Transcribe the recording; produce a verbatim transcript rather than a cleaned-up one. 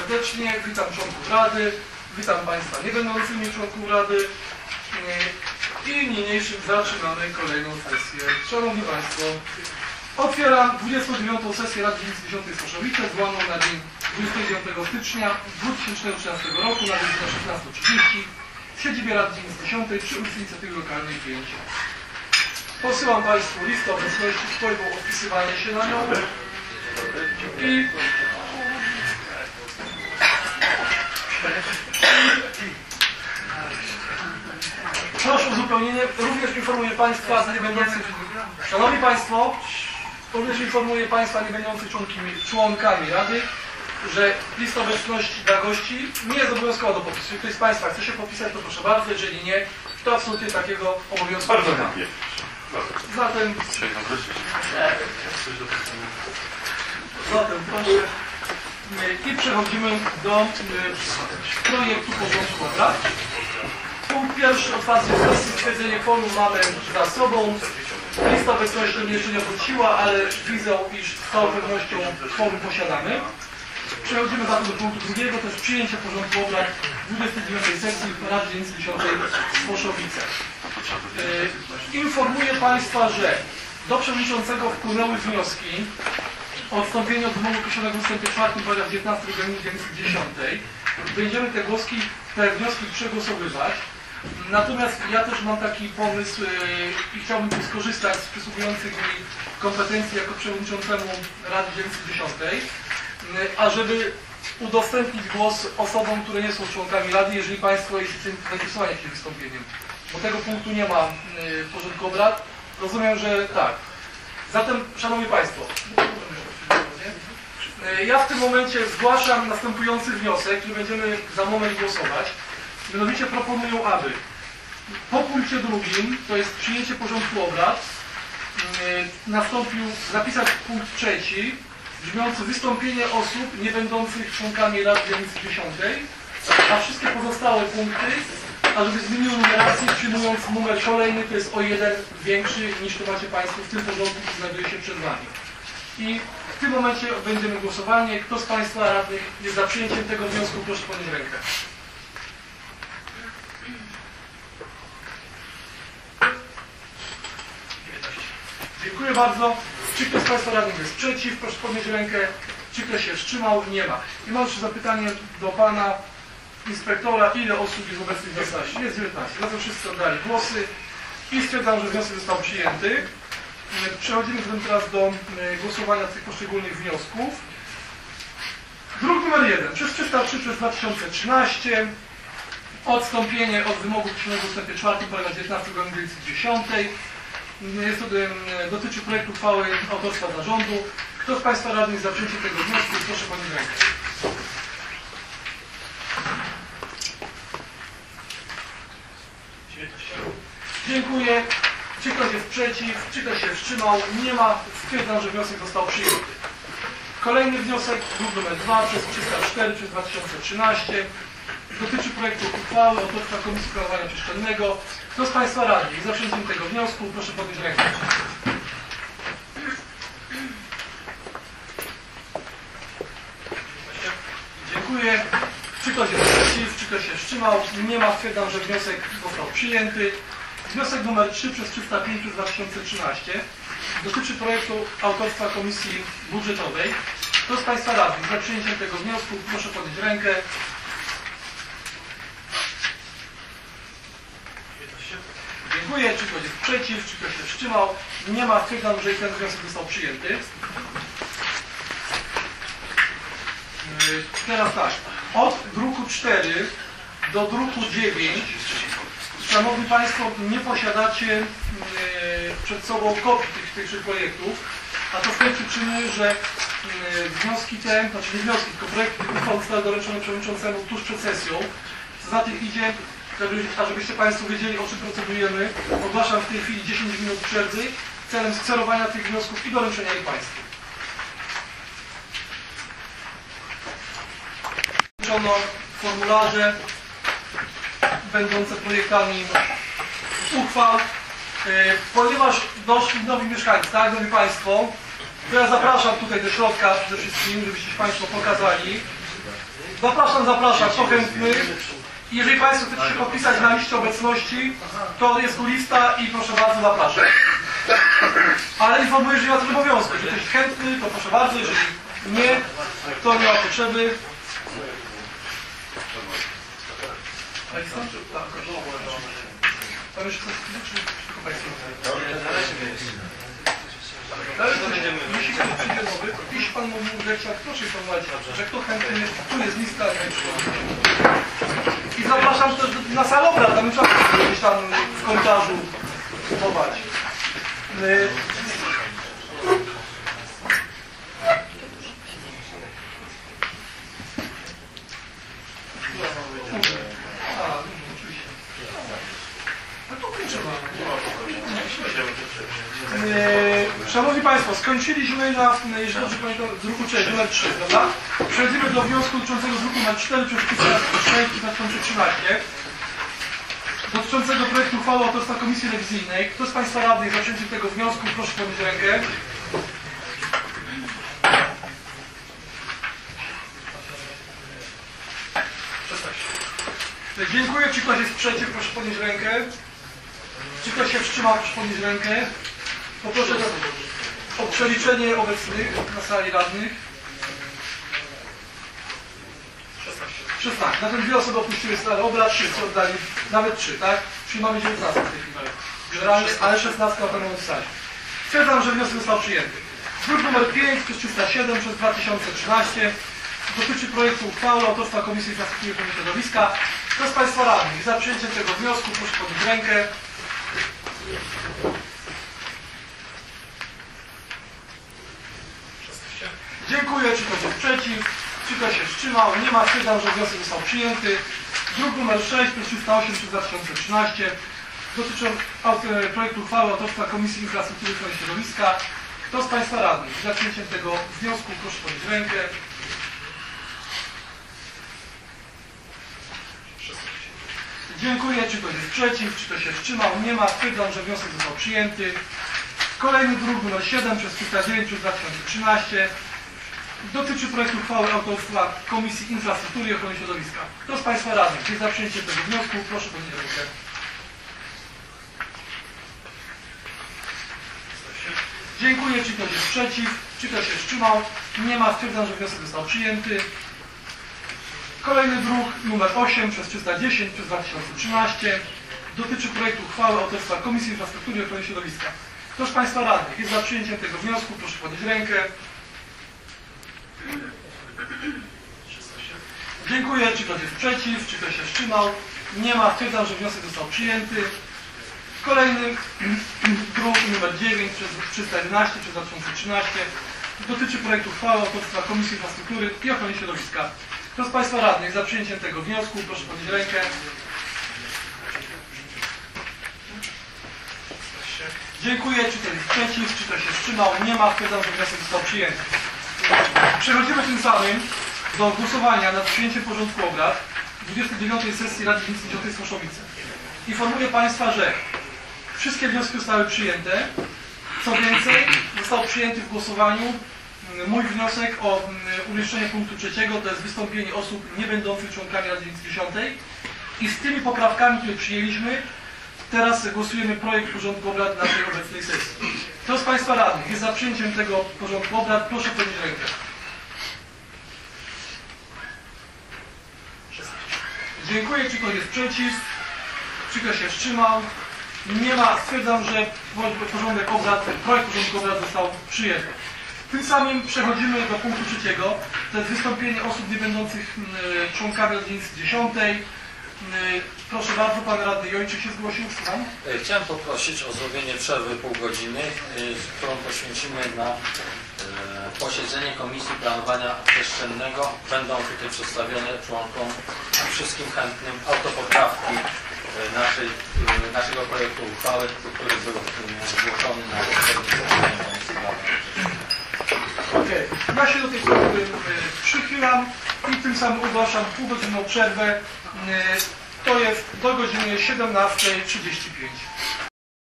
serdecznie, witam członków Rady, witam Państwa nie będącymi członków Rady i niniejszym zaczynamy kolejną sesję. Szanowni Państwo, otwieram dwudziestą dziewiątą sesję Rady dziewięćdziesiątej w Soszowice, złaną na dzień dwudziestego dziewiątego stycznia dwa tysiące trzynastego roku na godzinę szesnastą trzydzieści w siedzibie Rady dziewięćdziesiątej przy ulicy Inicjatywy Lokalnej pięć. Posyłam Państwu listę obecności z prośbą o wpisywanie się na nią i proszę o uzupełnienie. Również informuję Państwa nie będących, Szanowni Państwo, również informuję Państwa nie będących członkami, członkami Rady, że lista obecności dla gości nie jest obowiązkowa do podpisu. Jeśli ktoś z Państwa chce się podpisać, to proszę bardzo, jeżeli nie, to absolutnie takiego obowiązku nie ma. Zatem, zatem proszę i przechodzimy do projektu porządku obrad. Punkt pierwszy, otwarcie sesji, stwierdzenie kworum mamy za sobą. Lista obecności mnie jeszcze nie wróciła, ale widzę, iż z całą pewnością kworum posiadamy. Przechodzimy zatem do punktu drugiego, to jest przyjęcie porządku obrad dwudziestej dziewiątej sesji Rady dziewięćdziesiątej w Soszowice. Yy, informuję Państwa, że do przewodniczącego wpłynęły wnioski o odstąpienie od wymogu określonego w ustępie czwartym, paragraf dziewiętnasty regulaminu dziewięćset dziesiąt. Będziemy te wnioski, te wnioski przegłosowywać. Natomiast ja też mam taki pomysł yy, i chciałbym tu skorzystać z przysługujących mi kompetencji jako przewodniczącemu Rady dziewięćset dziesiąt, yy, ażeby udostępnić głos osobom, które nie są członkami Rady, jeżeli Państwo jesteście zainteresowani jakimś wystąpieniem. Bo tego punktu nie ma yy, w porządku obrad. Rozumiem, że tak. Zatem, Szanowni Państwo, yy, ja w tym momencie zgłaszam następujący wniosek, który będziemy za moment głosować. Mianowicie proponują, aby po punkcie drugim, to jest przyjęcie porządku obrad, yy, nastąpił zapisać punkt trzeci, brzmiący wystąpienie osób nie będących członkami Rady dziewięćset dziesiąt, a wszystkie pozostałe punkty, ażeby zmieniły numerację, przyjmując numer kolejny, to jest o jeden większy niż to macie Państwo w tym porządku, który znajduje się przed Wami. I w tym momencie będziemy głosowanie. Kto z Państwa radnych jest za przyjęciem tego wniosku, proszę podnieść rękę. Dziękuję bardzo. Czy ktoś z Państwa radnych jest przeciw? Proszę podnieść rękę. Czy ktoś się wstrzymał? Nie ma. I mam jeszcze zapytanie do Pana Inspektora. Ile osób jest obecnych w sali? Jest dziewiętnaście. Zatem wszyscy oddali głosy i stwierdzam, że wniosek został przyjęty. Przechodzimy zatem teraz do głosowania tych poszczególnych wniosków. Druk numer jeden. Przez trzysta trzy przez dwa tysiące trzynaście. Odstąpienie od wymogu określonego w ustępie czwartym, paragraf dziewiętnasty regulaminu dziewięćset dziesiąt. Jest to, dotyczy projektu uchwały autorstwa zarządu. Kto z Państwa radnych za przyjęciem tego wniosku? Proszę podnieść rękę. Dziękuję. Czy ktoś jest przeciw? Czy ktoś się wstrzymał? Nie ma. Stwierdzam, że wniosek został przyjęty. Kolejny wniosek, druk numer dwa przez trzysta cztery przez dwa tysiące trzynaście. Dotyczy projektu uchwały autorstwa Komisji Planowania Przestrzennego. Kto z Państwa radnych za przyjęciem tego wniosku? Proszę podnieść rękę. Dziękuję. Czy ktoś jest przeciw? Czy ktoś się wstrzymał? Nie ma. Stwierdzam, że wniosek został przyjęty. Wniosek numer trzy przez trzysta pięć przez dwa tysiące trzynaście dotyczy projektu autorstwa Komisji Budżetowej. Kto z Państwa radnych za przyjęciem tego wniosku? Proszę podnieść rękę. Dziękuję. Czy ktoś jest przeciw? Czy ktoś się wstrzymał? Nie ma. Stwierdzam, że ten wniosek został przyjęty. Teraz tak. Od druku cztery do druku dziewięć, Szanowni Państwo, nie posiadacie przed sobą kopii tych, tychże projektów, a to z tej przyczyny, że wnioski te, znaczy nie wnioski, tylko projekty uchwał zostały doręczone przewodniczącemu tuż przed sesją. Co za tym idzie, żeby, a żebyście Państwo wiedzieli, o czym procedujemy, ogłaszam w tej chwili dziesięć minut przerwy celem skserowania tych wniosków i doręczenia ich Państwu. Doręczono formularze będące projektami uchwał. Ponieważ doszli nowi mieszkańcy, tak, nowi Państwo, to ja zapraszam tutaj do środka przede wszystkim, żebyście Państwo pokazali. Zapraszam, zapraszam, kto chętny. Jeżeli Państwo chcecie się podpisać na liście obecności, to jest tu lista i proszę bardzo, zapraszam. Ale informuję, że nie ma to obowiązku. Jeżeli ktoś chętny, to proszę bardzo, jeżeli nie, to nie ma potrzeby. Tam jeszcze coś, czy tylko Państwo? Jeśli ktoś przyjdzie nowy, jeśli Pan mówił, że chciał, proszę informować, że kto chętny, tu jest lista. I zapraszam też na salę obrad, tam trzeba gdzieś tam w korytarzu kupować. Szanowni Państwo, skończyliśmy na, jeżeli dobrze pamiętam, z ruchu numer trzy, prawda? Przechodzimy do wniosku dotyczącego z ruchu numer cztery przez sześć dwa tysiące trzynaście dotyczącego projektu uchwały autorstwa Komisji Rewizyjnej. Kto z Państwa radnych za przyjęciem tego wniosku, proszę podnieść rękę. Dziękuję. Czy ktoś jest przeciw? Proszę podnieść rękę. Czy ktoś się wstrzymał? Proszę podnieść rękę. Poproszę o przeliczenie obecnych na sali radnych. szesnaście. Na ten dwie osoby opuściły salę obrad, wszyscy oddali, nawet trzy, tak? Czyli mamy dziewiętnaście w tej chwili. Generalnie, ale szesnaście na pewno sali. Stwierdzam, że wniosek został przyjęty. Druk numer pięć przez trzysta siedem przez dwa tysiące trzynaście dotyczy projektu uchwały autorstwa Komisji Infrastruktury i Ochrony Środowiska. Kto z Państwa radnych za przyjęciem tego wniosku, proszę podnieść rękę. Dziękuję. Czy ktoś jest przeciw? Czy ktoś się wstrzymał? Nie ma. Stwierdzam, że wniosek został przyjęty. Druk numer sześć przez trzysta osiem przez dwa tysiące trzynaście dotyczy projektu uchwały autorstwa Komisji Infrastruktury i Ochrony Środowiska. Kto z Państwa radnych za przyjęciem tego wniosku, proszę podnieść rękę. Dziękuję. Czy ktoś jest przeciw? Czy ktoś się wstrzymał? Nie ma. Stwierdzam, że wniosek został przyjęty. Kolejny druk numer siedem przez trzysta dziewięć przez dwa tysiące trzynaście dotyczy projektu uchwały autorstwa Komisji Infrastruktury i Ochrony Środowiska. Kto z Państwa radnych jest za przyjęciem tego wniosku, proszę podnieść rękę. Dziękuję. Czy ktoś jest przeciw? Czy ktoś się wstrzymał? Nie ma. Stwierdzam, że wniosek został przyjęty. Kolejny druk numer osiem przez trzysta dziesięć przez dwa tysiące trzynaście dotyczy projektu uchwały autorstwa Komisji Infrastruktury i Ochrony Środowiska. Kto z Państwa radnych jest za przyjęciem tego wniosku, proszę podnieść rękę. Dziękuję. Czy ktoś jest przeciw? Czy ktoś się wstrzymał? Nie ma. Stwierdzam, że wniosek został przyjęty. Kolejny druk numer dziewięć przez trzysta jedenaście przez dwa tysiące trzynaście dotyczy projektu uchwały autorstwa Komisji Infrastruktury i Ochrony Środowiska. Kto z Państwa radnych za przyjęciem tego wniosku, proszę podnieść rękę. Dziękuję. Czy ktoś jest przeciw? Czy ktoś się wstrzymał? Nie ma. Stwierdzam, że wniosek został przyjęty. Przechodzimy tym samym do głosowania nad przyjęciem porządku obrad dwudziestej dziewiątej sesji Rady Gminy Dziesiątej Słoszowice. Informuję Państwa, że wszystkie wnioski zostały przyjęte. Co więcej, został przyjęty w głosowaniu mój wniosek o umieszczenie punktu trzeciego, to jest wystąpienie osób nie będących członkami Rady Gminy Dziesiątej. I z tymi poprawkami, które przyjęliśmy, teraz głosujemy projekt porządku obrad na tej obecnej sesji. Kto z Państwa radnych jest za przyjęciem tego porządku obrad, proszę podnieść rękę. Dziękuję. Czy ktoś jest przeciw? Czy ktoś się wstrzymał? Nie ma. Stwierdzam, że porządek obrad, projekt porządku obrad został przyjęty. Tym samym przechodzimy do punktu trzeciego. To jest wystąpienie osób nie będących członkami Rady Gminy Dziesiątej. Proszę bardzo, Pan Radny Jończyk się zgłosił. Słucham. Chciałem poprosić o zrobienie przerwy pół godziny, którą poświęcimy na posiedzenie Komisji Planowania Przestrzennego. Będą tutaj przedstawione członkom, wszystkim chętnym autopoprawki naszej, naszego projektu uchwały, który był zgłoszony na posiedzenie Komisji Planowania Przestrzennego. Okej. Ja się do tej sprawy przychylam i tym samym ogłaszam półgodzinną przerwę. To jest do godziny siedemnastej trzydzieści pięć.